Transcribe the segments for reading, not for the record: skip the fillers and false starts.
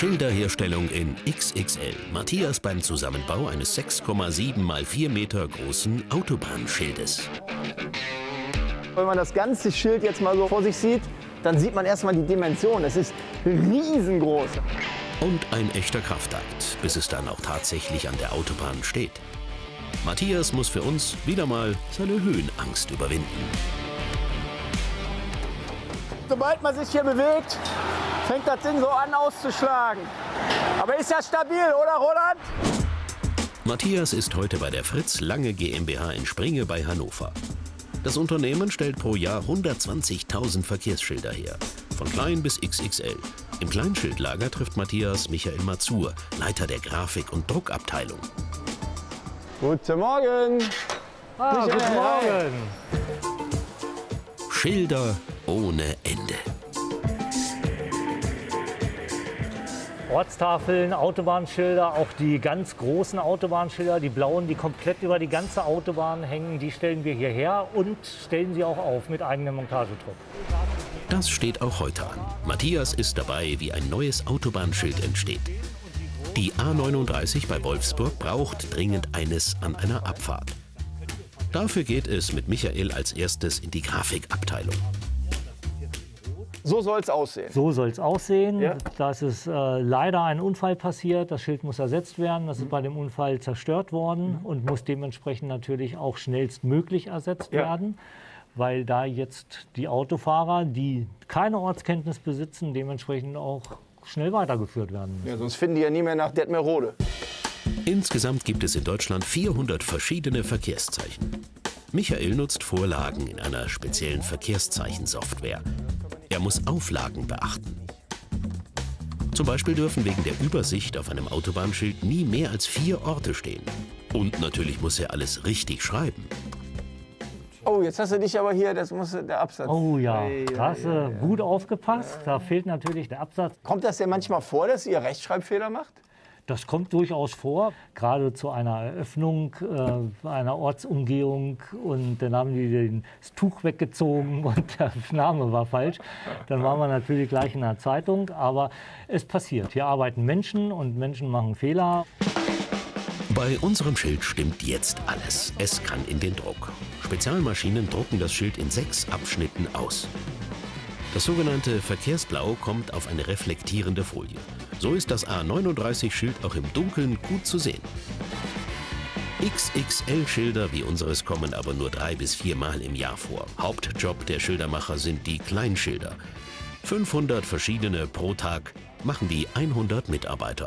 Schilderherstellung in XXL. Matthias beim Zusammenbau eines 6,7 mal 4 Meter großen Autobahnschildes. Wenn man das ganze Schild jetzt mal so vor sich sieht, dann sieht man erstmal die Dimension. Es ist riesengroß. Und ein echter Kraftakt, bis es dann auch tatsächlich an der Autobahn steht. Matthias muss für uns wieder mal seine Höhenangst überwinden. Sobald man sich hier bewegt, fängt das Ding so an auszuschlagen. Aber ist ja stabil, oder Roland? Matthias ist heute bei der Fritz Lange GmbH in Springe bei Hannover. Das Unternehmen stellt pro Jahr 120.000 Verkehrsschilder her, von klein bis XXL. Im Kleinschildlager trifft Matthias Michael Mazur, Leiter der Grafik- und Druckabteilung. Guten Morgen. Guten Morgen. Schilder ohne Ende. Ortstafeln, Autobahnschilder, auch die ganz großen Autobahnschilder, die blauen, die komplett über die ganze Autobahn hängen, die stellen wir hierher und stellen sie auch auf mit eigenem Montagetruck. Das steht auch heute an. Matthias ist dabei, wie ein neues Autobahnschild entsteht. Die A39 bei Wolfsburg braucht dringend eines an einer Abfahrt. Dafür geht es mit Michael als erstes in die Grafikabteilung. So soll es aussehen. So soll es aussehen. Ja. Da ist leider ein Unfall passiert. Das Schild muss ersetzt werden. Das ist bei dem Unfall zerstört worden und muss dementsprechend natürlich auch schnellstmöglich ersetzt werden, weil da jetzt die Autofahrer, die keine Ortskenntnis besitzen, dementsprechend auch schnell weitergeführt werden müssen. Ja, sonst finden die ja nie mehr nach Detmerode. Insgesamt gibt es in Deutschland 400 verschiedene Verkehrszeichen. Michael nutzt Vorlagen in einer speziellen Verkehrszeichensoftware. Er muss Auflagen beachten. Zum Beispiel dürfen wegen der Übersicht auf einem Autobahnschild nie mehr als 4 Orte stehen. Und natürlich muss er alles richtig schreiben. Oh, jetzt hast du dich aber hier, das muss der Absatz. Oh ja, da hast du gut aufgepasst. Da fehlt natürlich der Absatz. Kommt das denn manchmal vor, dass ihr Rechtschreibfehler macht? Das kommt durchaus vor, gerade zu einer Eröffnung einer Ortsumgehung und dann haben die das Tuch weggezogen und der Name war falsch. Dann waren wir natürlich gleich in der Zeitung, aber es passiert. Hier arbeiten Menschen und Menschen machen Fehler. Bei unserem Schild stimmt jetzt alles. Es kann in den Druck. Spezialmaschinen drucken das Schild in 6 Abschnitten aus. Das sogenannte Verkehrsblau kommt auf eine reflektierende Folie. So ist das A39-Schild auch im Dunkeln gut zu sehen. XXL-Schilder wie unseres kommen aber nur 3 bis 4 Mal im Jahr vor. Hauptjob der Schildermacher sind die Kleinschilder. 500 verschiedene pro Tag machen die 100 Mitarbeiter.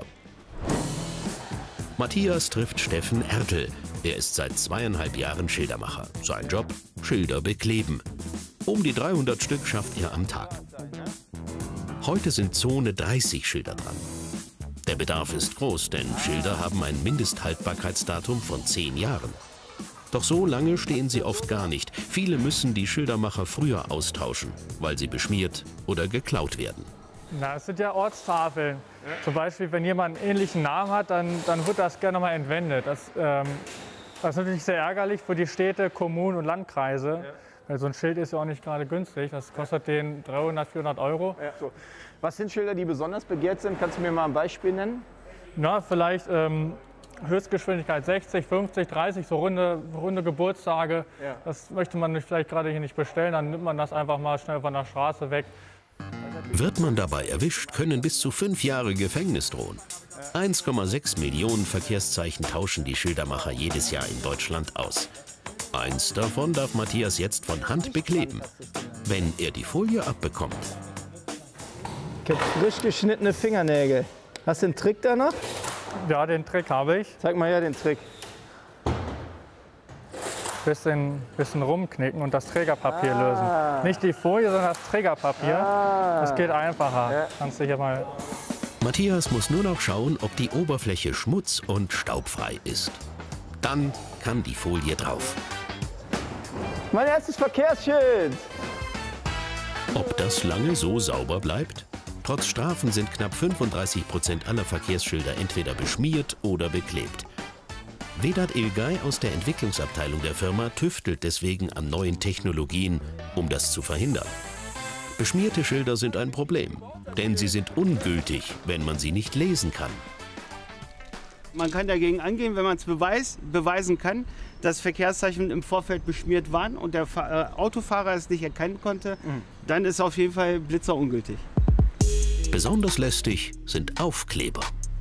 Matthias trifft Steffen Ertel. Er ist seit 2,5 Jahren Schildermacher. Sein Job? Schilder bekleben. Um die 300 Stück schafft er am Tag. Heute sind Zone 30 Schilder dran. Der Bedarf ist groß, denn Schilder haben ein Mindesthaltbarkeitsdatum von 10 Jahren. Doch so lange stehen sie oft gar nicht. Viele müssen die Schildermacher früher austauschen, weil sie beschmiert oder geklaut werden. Na, es sind ja Ortstafeln. Zum Beispiel, wenn jemand einen ähnlichen Namen hat, dann wird das gerne mal entwendet. Das ist natürlich sehr ärgerlich für die Städte, Kommunen und Landkreise. Weil so ein Schild ist ja auch nicht gerade günstig. Das kostet den 300, 400 Euro. Ja, so. Was sind Schilder, die besonders begehrt sind? Kannst du mir mal ein Beispiel nennen? Na, vielleicht Höchstgeschwindigkeit 60, 50, 30, so runde Geburtstage. Ja. Das möchte man vielleicht gerade hier nicht bestellen. Dann nimmt man das einfach mal schnell von der Straße weg. Wird man dabei erwischt, können bis zu 5 Jahre Gefängnis drohen. 1,6 Millionen Verkehrszeichen tauschen die Schildermacher jedes Jahr in Deutschland aus. Eins davon darf Matthias jetzt von Hand bekleben, wenn er die Folie abbekommt. Ich habe frisch geschnittene Fingernägel. Hast du einen Trick danach? Ja, den Trick habe ich. Zeig mal her den Trick. Bisschen rumknicken und das Trägerpapier lösen. Nicht die Folie, sondern das Trägerpapier. Das geht einfacher. Ja. Kannst du hier mal. Matthias muss nur noch schauen, ob die Oberfläche schmutz- und staubfrei ist. Dann kann die Folie drauf. Mein erstes Verkehrsschild! Ob das lange so sauber bleibt? Trotz Strafen sind knapp 35% aller Verkehrsschilder entweder beschmiert oder beklebt. Vedat Ilgay aus der Entwicklungsabteilung der Firma tüftelt deswegen an neuen Technologien, um das zu verhindern. Beschmierte Schilder sind ein Problem. Denn sie sind ungültig, wenn man sie nicht lesen kann. Man kann dagegen angehen, wenn man es beweisen kann, dass Verkehrszeichen im Vorfeld beschmiert waren und der Autofahrer es nicht erkennen konnte, dann ist auf jeden Fall Blitzer ungültig. Besonders lästig sind Aufkleber.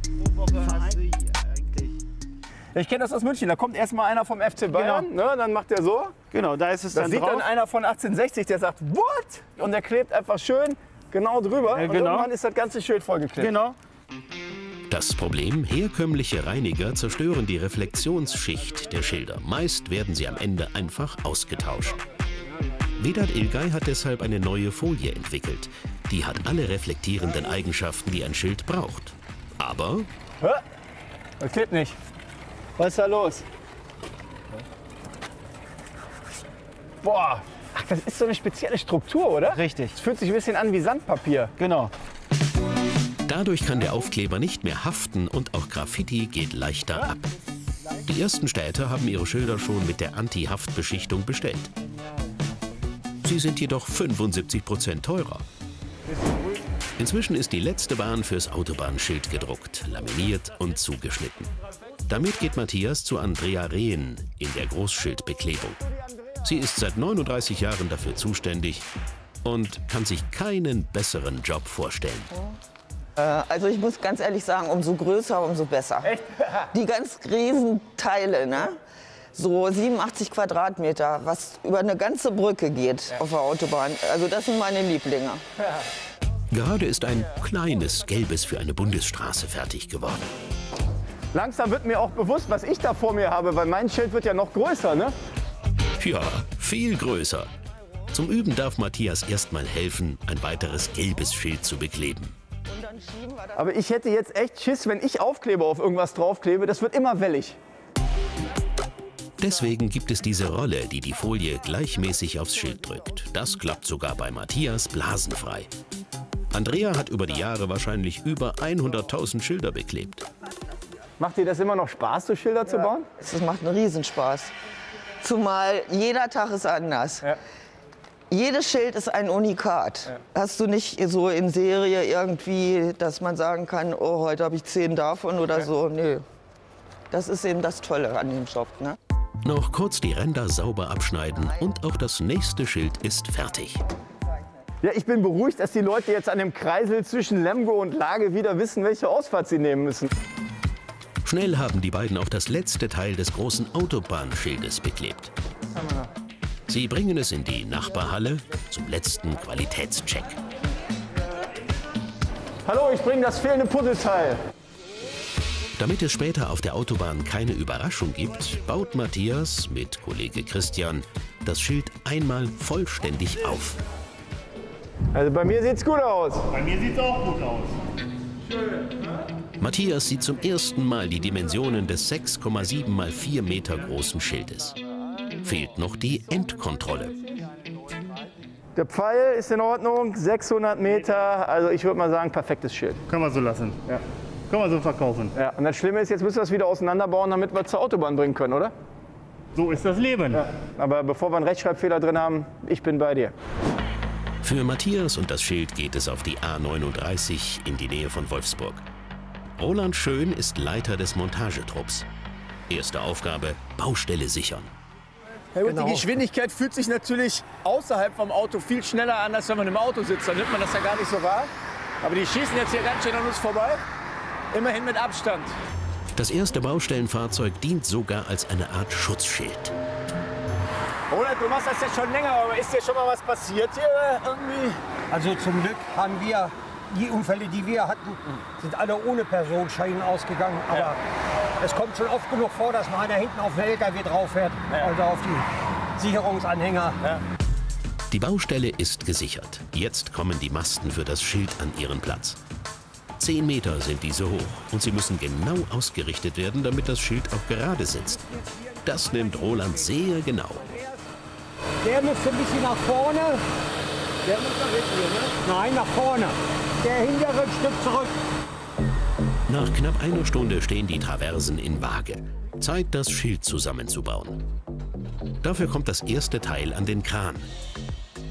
Ich kenne das aus München. Da kommt erstmal einer vom FC Bayern, Genau. ne, dann macht er so. Genau, da ist es Das dann sieht drauf. dann einer von 1860, der sagt, what? Und der klebt einfach schön genau drüber. Und genau. irgendwann ist das ganze Schild vollgeklebt. Genau. Das Problem, herkömmliche Reiniger zerstören die Reflexionsschicht der Schilder. Meist werden sie am Ende einfach ausgetauscht. Vedat Ilgay hat deshalb eine neue Folie entwickelt. Die hat alle reflektierenden Eigenschaften, die ein Schild braucht. Aber Hä? Das klebt nicht. Was ist da los? Boah, ach, das ist so eine spezielle Struktur, oder? Richtig. Es fühlt sich ein bisschen an wie Sandpapier. Genau. dadurch kann der Aufkleber nicht mehr haften und auch Graffiti geht leichter ab. Die ersten Städte haben ihre Schilder schon mit der Anti-Haftbeschichtung bestellt. Sie sind jedoch 75% teurer. Inzwischen ist die letzte Bahn fürs Autobahnschild gedruckt, laminiert und zugeschnitten. Damit geht Matthias zu Andrea Rehn in der Großschildbeklebung. Sie ist seit 39 Jahren dafür zuständig und kann sich keinen besseren Job vorstellen. Also ich muss ganz ehrlich sagen, umso größer, umso besser. Echt? Die ganz riesen Teile, ne? So 87 Quadratmeter, was über eine ganze Brücke geht auf der Autobahn. Also das sind meine Lieblinge. Gerade ist ein kleines Gelbes für eine Bundesstraße fertig geworden. Langsam wird mir auch bewusst, was ich da vor mir habe, weil mein Schild wird ja noch größer, ne? Ja, viel größer. Zum Üben darf Matthias erstmal helfen, ein weiteres gelbes Schild zu bekleben. Aber ich hätte jetzt echt Schiss, wenn ich Aufkleber auf irgendwas draufklebe, das wird immer wellig. Deswegen gibt es diese Rolle, die die Folie gleichmäßig aufs Schild drückt. Das klappt sogar bei Matthias blasenfrei. Andrea hat über die Jahre wahrscheinlich über 100.000 Schilder beklebt. Macht dir das immer noch Spaß, so Schilder zu bauen? Es macht einen Riesenspaß. Zumal jeder Tag ist anders. Ja. Jedes Schild ist ein Unikat. Ja. Hast du nicht so in Serie irgendwie, dass man sagen kann, oh, heute habe ich 10 davon oder so. Nö. Das ist eben das Tolle an dem Job, ne? Noch kurz die Ränder sauber abschneiden und auch das nächste Schild ist fertig. Ja, ich bin beruhigt, dass die Leute jetzt an dem Kreisel zwischen Lemgo und Lage wieder wissen, welche Ausfahrt sie nehmen müssen. Schnell haben die beiden auch das letzte Teil des großen Autobahnschildes beklebt. Sie bringen es in die Nachbarhalle zum letzten Qualitätscheck. Hallo, ich bringe das fehlende Puzzleteil. Damit es später auf der Autobahn keine Überraschung gibt, baut Matthias mit Kollege Christian das Schild einmal vollständig auf. Also bei mir sieht's gut aus. Bei mir sieht's auch gut aus. Matthias sieht zum ersten Mal die Dimensionen des 6,7 mal 4 Meter großen Schildes. Fehlt noch die Endkontrolle. Der Pfeil ist in Ordnung, 600 Meter, also ich würde mal sagen, perfektes Schild. Können wir so lassen. Ja. Können wir so verkaufen. Ja, und das Schlimme ist, jetzt müssen wir es wieder auseinanderbauen, damit wir es zur Autobahn bringen können, oder? So ist das Leben. Ja. Aber bevor wir einen Rechtschreibfehler drin haben, ich bin bei dir. Für Matthias und das Schild geht es auf die A39 in die Nähe von Wolfsburg. Roland Schön ist Leiter des Montagetrupps. Erste Aufgabe, Baustelle sichern. Ja, gut, die Geschwindigkeit fühlt sich natürlich außerhalb vom Auto viel schneller an, als wenn man im Auto sitzt. Dann nimmt man das ja gar nicht so wahr. Aber die schießen jetzt hier ganz schön an uns vorbei. Immerhin mit Abstand. Das erste Baustellenfahrzeug dient sogar als eine Art Schutzschild. Roland, du machst das jetzt schon länger, aber ist dir schon mal was passiert hier irgendwie? Also zum Glück haben wir, die Unfälle, die wir hatten, sind alle ohne Personenschäden ausgegangen. Aber es kommt schon oft genug vor, dass mal einer hinten auf den LKW drauf fährt, also auf die Sicherungsanhänger. Ja. Die Baustelle ist gesichert. Jetzt kommen die Masten für das Schild an ihren Platz. 10 Meter sind diese hoch und sie müssen genau ausgerichtet werden, damit das Schild auch gerade sitzt. Das nimmt Roland sehr genau. Der müsste ein bisschen nach vorne. Der muss nach hinten hier, ne? Nein, nach vorne. Der hintere ein Stück zurück. Nach knapp einer Stunde stehen die Traversen in Waage. Zeit, das Schild zusammenzubauen. Dafür kommt das erste Teil an den Kran.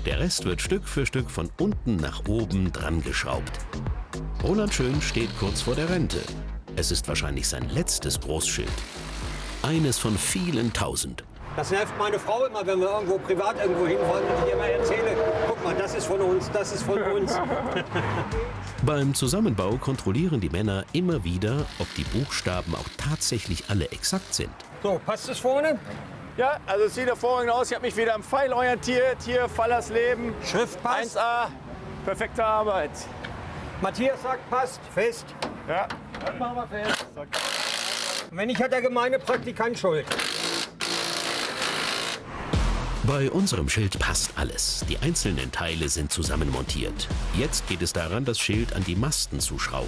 Der Rest wird Stück für Stück von unten nach oben dran geschraubt. Roland Schön steht kurz vor der Rente. Es ist wahrscheinlich sein letztes Großschild. Eines von vielen tausend. Das nervt meine Frau immer, wenn wir irgendwo privat irgendwo hinfahren und ich immer erzähle, guck mal, das ist von uns, das ist von uns. Beim Zusammenbau kontrollieren die Männer immer wieder, ob die Buchstaben auch tatsächlich alle exakt sind. So, passt es vorne? Ja, also es sieht hervorragend aus. Ich habe mich wieder am Pfeil orientiert. Hier, Fallersleben. Schrift passt. 1A. Perfekte Arbeit. Matthias sagt, passt. Fest. Ja. Das machen wir fest. Und wenn nicht, hat der gemeine Praktikant Schuld. Bei unserem Schild passt alles. Die einzelnen Teile sind zusammenmontiert. Jetzt geht es daran, das Schild an die Masten zu schrauben.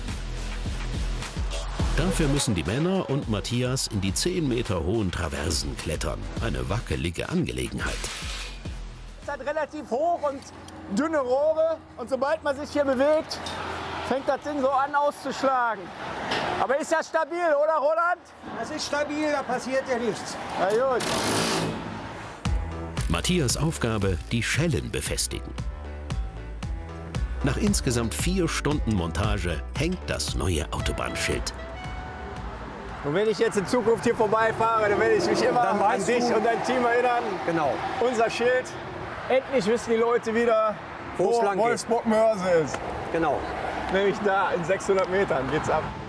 Dafür müssen die Männer und Matthias in die 10 Meter hohen Traversen klettern. Eine wackelige Angelegenheit. Es hat relativ hoch und dünne Rohre. Und sobald man sich hier bewegt, fängt das Ding so an auszuschlagen. Aber ist ja stabil, oder Roland? Das ist stabil, da passiert ja nichts. Na gut. Matthias Aufgabe, die Schellen befestigen. Nach insgesamt 4 Stunden Montage hängt das neue Autobahnschild. Und wenn ich jetzt in Zukunft hier vorbeifahre, dann werde ich mich immer an dich und dein Team erinnern. Genau. Unser Schild. Endlich wissen die Leute wieder, wo es lang geht. Wolfsburg-Mörse ist. Genau. Nämlich da, in 600 Metern geht's ab.